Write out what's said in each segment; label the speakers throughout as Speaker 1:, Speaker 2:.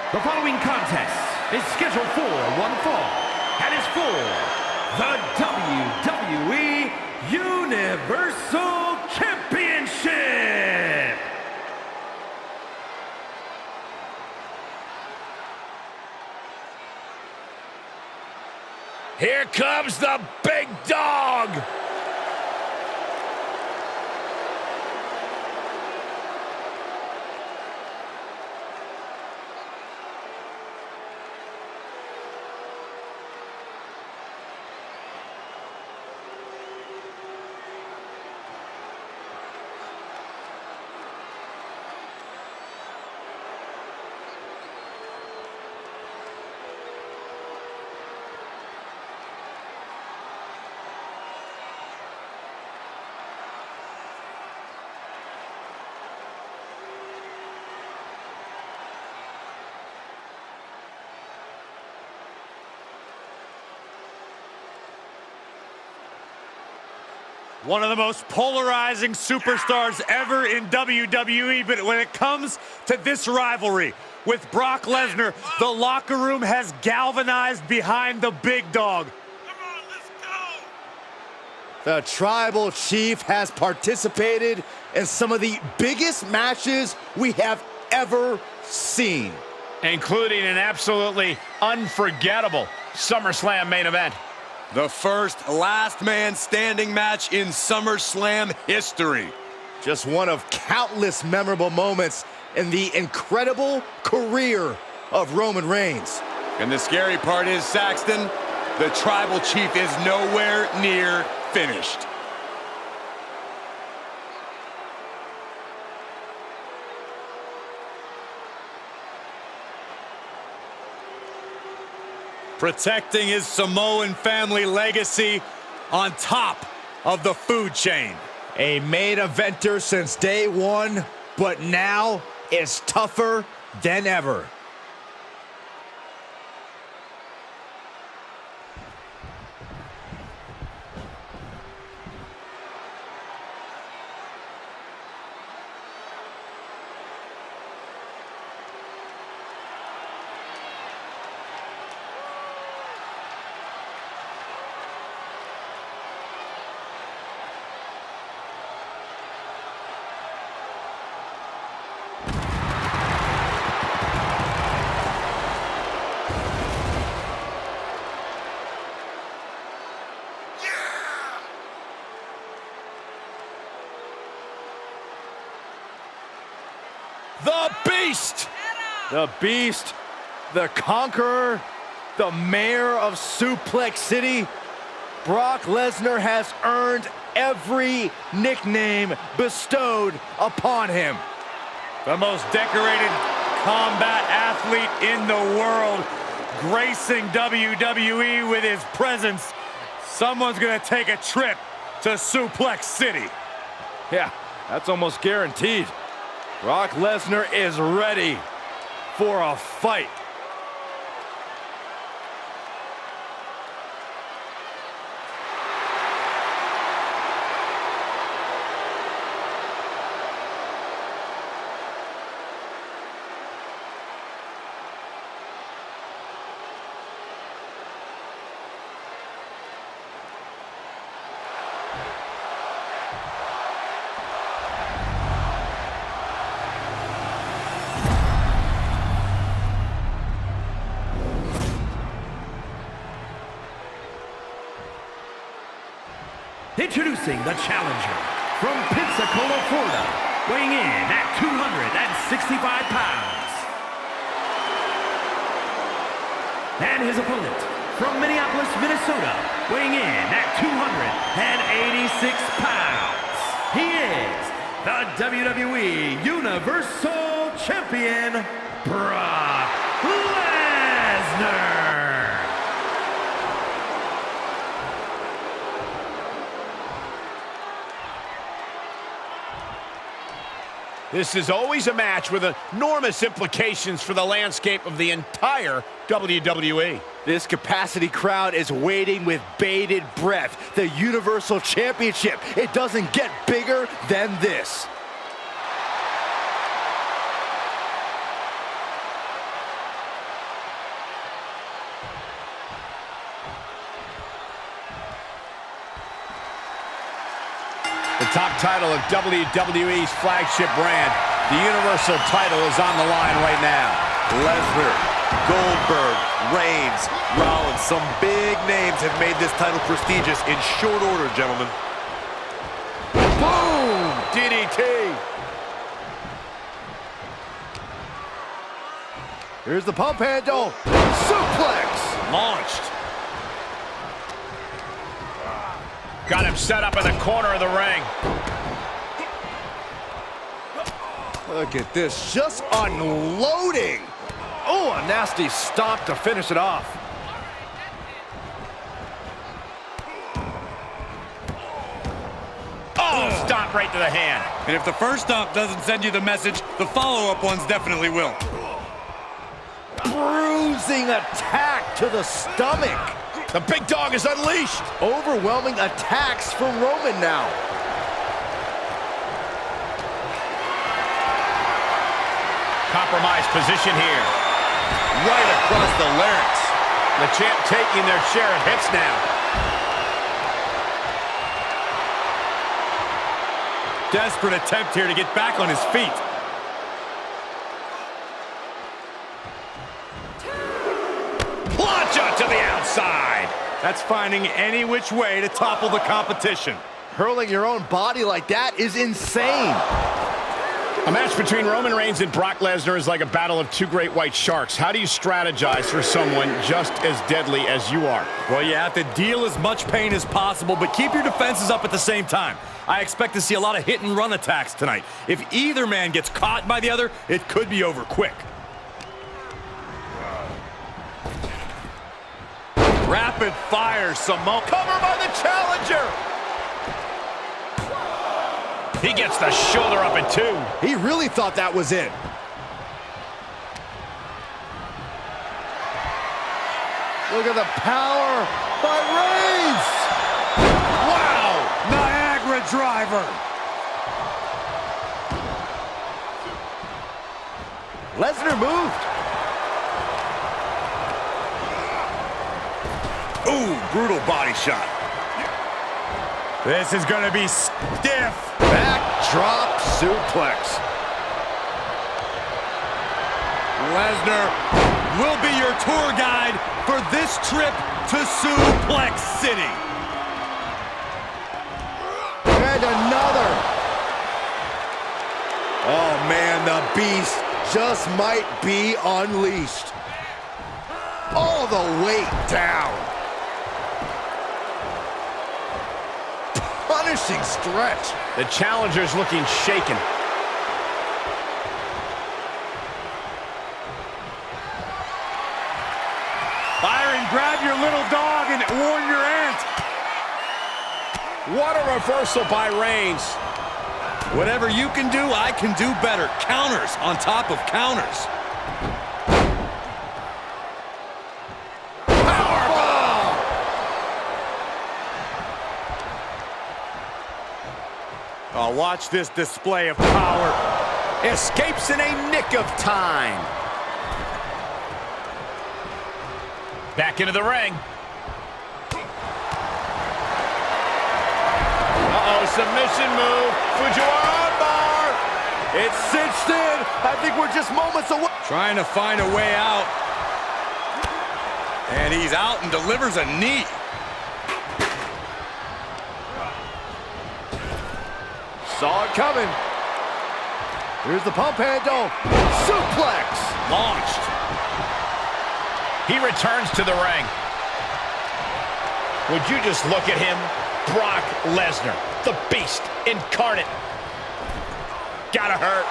Speaker 1: The following contest is scheduled for one fall and is for the WWE Universal Championship.
Speaker 2: Here comes the big dog. One of the most polarizing superstars ever in WWE, but when it comes to this rivalry with Brock Lesnar, the locker room has galvanized behind the big dog.
Speaker 3: Come on, let's go!
Speaker 4: The Tribal Chief has participated in some of the biggest matches we have ever seen,
Speaker 2: Including an absolutely unforgettable SummerSlam main event.
Speaker 5: The first last man standing match in SummerSlam history.
Speaker 4: just one of countless memorable moments in the incredible career of Roman Reigns.
Speaker 5: And the scary part is, Saxton, the Tribal Chief is nowhere near finished. Protecting his Samoan family legacy on top of the food chain.
Speaker 4: A main eventer since day one, but now is tougher than ever.
Speaker 2: The Beast!
Speaker 4: The Beast, the Conqueror, the Mayor of Suplex City. Brock Lesnar has earned every nickname bestowed upon him.
Speaker 2: The most decorated combat athlete in the world, gracing WWE with his presence. Someone's gonna take a trip to Suplex City.
Speaker 4: Yeah, that's almost guaranteed. Brock Lesnar is ready for a fight.
Speaker 1: Introducing the challenger from Pensacola, Florida, weighing in at 265 pounds. And his opponent from Minneapolis, Minnesota, weighing in at 286 pounds. He is the WWE Universal Champion, Brock Lesnar.
Speaker 2: This is always a match with enormous implications for the landscape of the entire WWE.
Speaker 4: This capacity crowd is waiting with bated breath. The Universal Championship, it doesn't get bigger than this.
Speaker 1: The top title of WWE's flagship brand, the Universal title, is on the line right now.
Speaker 6: Lesnar, Goldberg, Reigns, Rollins, some big names have made this title prestigious in short order, gentlemen.
Speaker 4: Boom! DDT. Here's the pump handle. Suplex.
Speaker 1: Launched. Got him set up in the corner of the ring.
Speaker 4: Look at this, just unloading. Oh, a nasty stomp to finish it off.
Speaker 1: Oh, stomp right to the hand.
Speaker 2: And if the first stomp doesn't send you the message, the follow-up ones definitely will.
Speaker 4: Bruising attack to the stomach.
Speaker 1: The big dog is unleashed.
Speaker 4: Overwhelming attacks from Roman now.
Speaker 1: Compromised position here.
Speaker 6: Right across the larynx.
Speaker 1: The champ taking their share of hits now.
Speaker 2: Desperate attempt here to get back on his feet.
Speaker 1: Plancha to the outside.
Speaker 2: That's finding any which way to topple the competition.
Speaker 4: Hurling your own body like that is insane.
Speaker 1: A match between Roman Reigns and Brock Lesnar is like a battle of two great white sharks. How do you strategize for someone just as deadly as you are?
Speaker 2: Well, you have to deal as much pain as possible, but keep your defenses up at the same time. I expect to see a lot of hit and run attacks tonight. If either man gets caught by the other, it could be over quick. Rapid fire, Samoa.
Speaker 1: Cover by the challenger. He gets the shoulder up at 2.
Speaker 4: He really thought that was it. Look at the power by Reigns.
Speaker 2: Wow! Niagara driver.
Speaker 4: Lesnar moved.
Speaker 2: Ooh, brutal body shot. This is going to be stiff.
Speaker 4: Backdrop suplex.
Speaker 2: Lesnar will be your tour guide for this trip to Suplex City.
Speaker 4: And another. Oh, man, the beast just might be unleashed. All the weight down. Punishing stretch.
Speaker 1: The challenger's looking shaken.
Speaker 2: Byron, grab your little dog and warn your aunt.
Speaker 1: What a reversal by Reigns.
Speaker 2: Whatever you can do, I can do better. Counters on top of counters. Oh, watch this display of power.
Speaker 1: Escapes in a nick of time. Back into the ring. Uh-oh, submission move. Fujiwara bar.
Speaker 4: It's cinched in. I think we're just moments away.
Speaker 2: Trying to find a way out. And he's out and delivers a knee.
Speaker 4: Saw it coming. Here's the pump handle. Suplex.
Speaker 1: Launched. He returns to the ring. Would you just look at him? Brock Lesnar, the beast incarnate. Gotta hurt.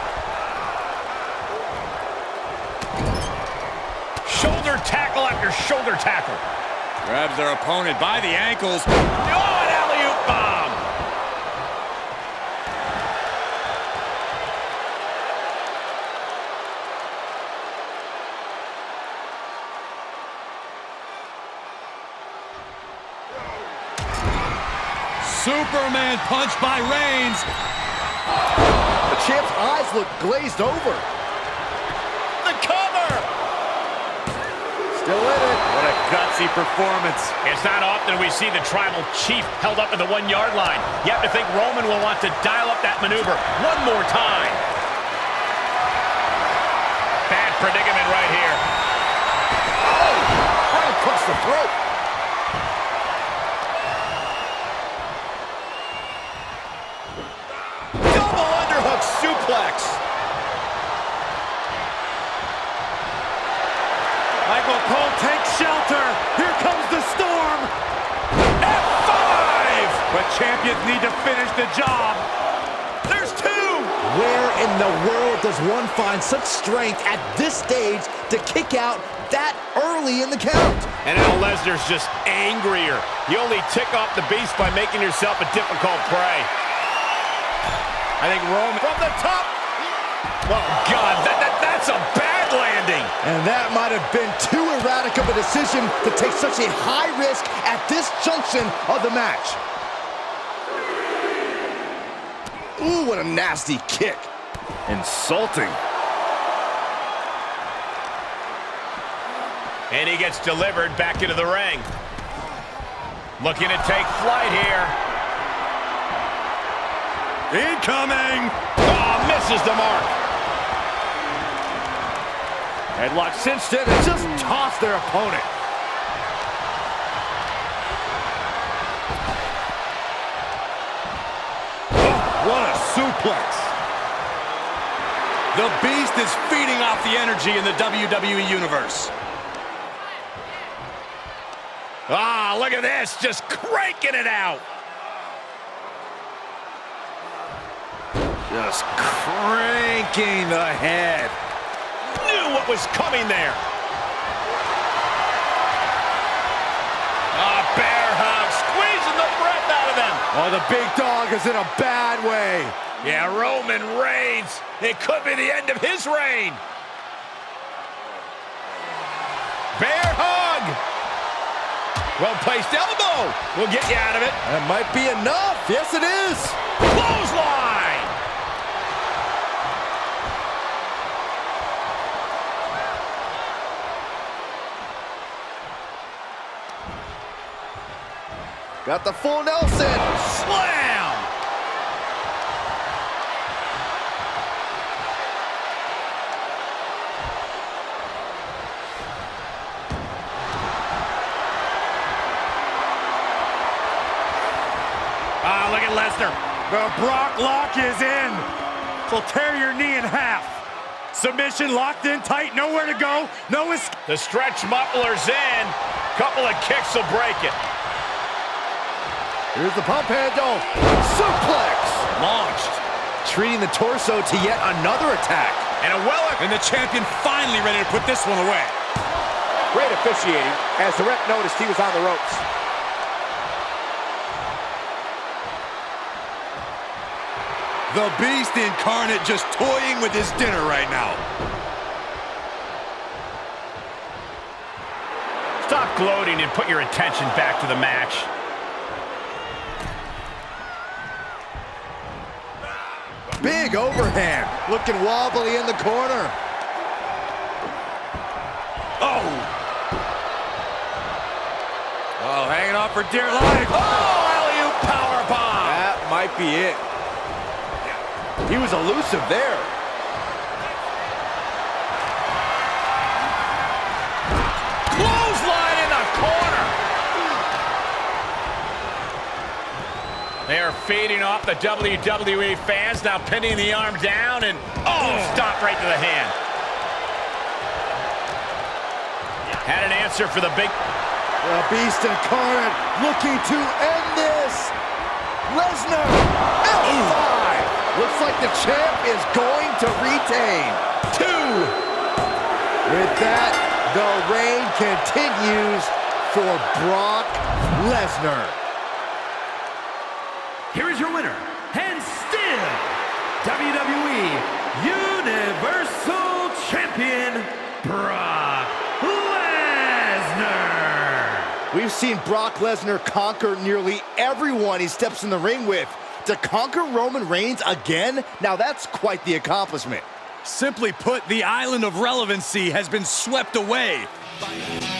Speaker 1: Shoulder tackle after shoulder tackle.
Speaker 2: Grabs their opponent by the ankles.
Speaker 1: Oh, an alley-oop bomb.
Speaker 2: Superman punch by Reigns.
Speaker 4: The champ's eyes look glazed over.
Speaker 1: The cover.
Speaker 4: Still in it.
Speaker 2: What a gutsy performance.
Speaker 1: It's not often we see the tribal chief held up at the 1-yard line. You have to think Roman will want to dial up that maneuver one more time. Bad predicament right here.
Speaker 4: Oh, right across the throat. Double underhook suplex.
Speaker 2: Michael Cole takes shelter. Here comes the storm. F5! But champions need to finish the job. There's 2.
Speaker 4: Where in the world does one find such strength at this stage to kick out that early in the count?
Speaker 1: And now Lesnar's just angrier. You only tick off the beast by making yourself a difficult prey. I think Roman from the top. Oh, God, that's a bad landing.
Speaker 4: And that might have been too erratic of a decision to take such a high risk at this junction of the match. Ooh, what a nasty kick.
Speaker 6: Insulting.
Speaker 1: And he gets delivered back into the ring. Looking to take flight here.
Speaker 2: Incoming.
Speaker 1: Oh, misses the mark.
Speaker 4: Headlock cinched in and just tossed their opponent.
Speaker 5: Oh, what a suplex. The Beast is feeding off the energy in the WWE Universe.
Speaker 1: Ah, look at this, just cranking it out.
Speaker 6: Just cranking the head.
Speaker 1: Knew what was coming there. Ah, bear hug, squeezing the breath out of them.
Speaker 4: Oh, the big dog is in a bad way.
Speaker 1: Yeah, Roman Reigns. It could be the end of his reign. Bear hug. Well-placed elbow. We'll get you out of it.
Speaker 4: That might be enough. Yes, it is.
Speaker 1: Clothesline.
Speaker 4: Got the full Nelson.
Speaker 1: Slam. Ah, look at Lesnar.
Speaker 2: The Brock lock is in. So tear your knee in half. Submission locked in tight, nowhere to go. No escape.
Speaker 1: The stretch muffler's in. Couple of kicks will break it.
Speaker 4: Here's the pump handle. Suplex.
Speaker 1: Launched.
Speaker 4: Treating the torso to yet another attack.
Speaker 1: And
Speaker 5: And the champion finally ready to put this one away.
Speaker 7: Great officiating, as the ref noticed he was on the ropes.
Speaker 5: The Beast incarnate just toying with his dinner right now.
Speaker 1: Stop gloating and put your attention back to the match.
Speaker 4: Big overhand. Looking wobbly in the corner.
Speaker 2: Oh, hanging on for dear life.
Speaker 1: Oh, alley-oop powerbomb.
Speaker 4: That might be it. He was elusive there.
Speaker 1: Clothesline in the corner. They are feeding off the WWE fans, now pinning the arm down and, stop right to the hand. Had an answer for the big...
Speaker 4: The Beast incarnate looking to end this. Lesnar, F5. Looks like the champ is going to retain. 2. With that, the reign continues for Brock Lesnar.
Speaker 8: Here is your winner, and still WWE Universal Champion, Brock Lesnar.
Speaker 4: We've seen Brock Lesnar conquer nearly everyone he steps in the ring with. To conquer Roman Reigns again? Now that's quite the accomplishment.
Speaker 5: Simply put, the island of relevancy has been swept away.